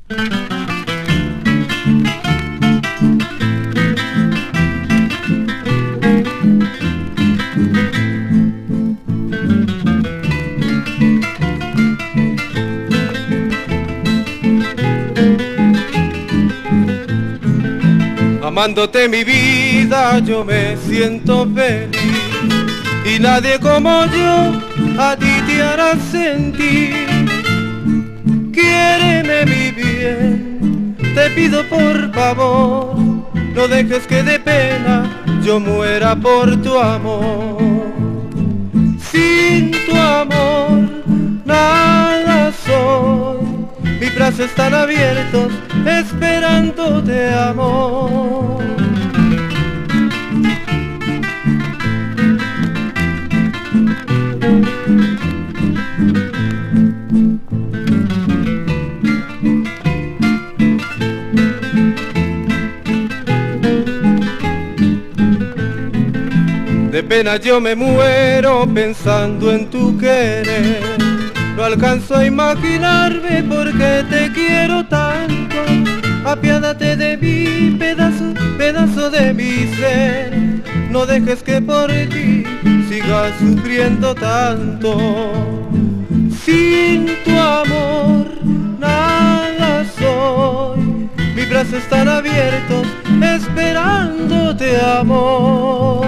Amándote mi vida yo me siento feliz y nadie como yo a ti te hará sentir. Quiéreme mi bien, te pido por favor, no dejes que de pena yo muera por tu amor. Sin tu amor nada soy, mis brazos están abiertos esperándote amor. De pena yo me muero pensando en tu querer. No alcanzo a imaginarme por qué te quiero tanto. Apiádate de mí, pedazo, pedazo de mi ser. No dejes que por ti siga sufriendo tanto. Sin tu amor nada soy, mis brazos están abiertos esperándote amor.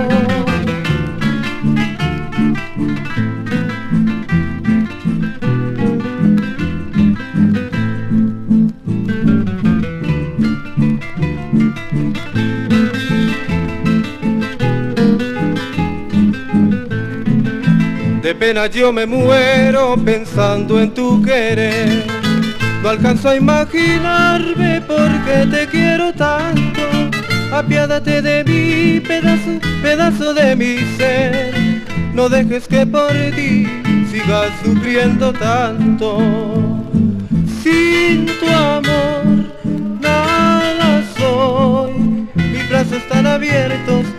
De pena yo me muero pensando en tu querer. No alcanzo a imaginarme por qué te quiero tanto. Apiádate de mí, pedazo, pedazo de mi ser. No dejes que por ti sigas sufriendo tanto. Sin tu amor nada soy, mis brazos están abiertos